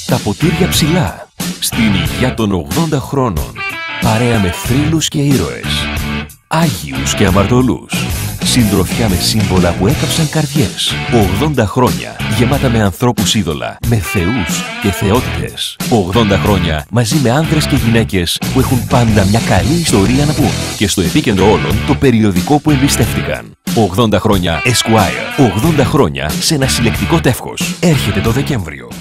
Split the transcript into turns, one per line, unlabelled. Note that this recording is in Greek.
Τα ποτήρια ψηλά. Στην υγειά των 80 χρόνων. Παρέα με θρύλους και ήρωες. Άγιους και αμαρτωλούς. Συντροφιά με σύμβολα που έκαψαν καρδιές. 80 χρόνια γεμάτα με ανθρώπους είδωλα, με θεούς και θεότητες. 80 χρόνια μαζί με άνδρες και γυναίκες που έχουν πάντα μια καλή ιστορία να πούν. Και στο επίκεντρο όλων το περιοδικό που εμπιστεύτηκαν. 80 χρόνια Esquire. 80 χρόνια σε ένα συλλεκτικό τεύχος. Έρχεται το Δεκέμβριο.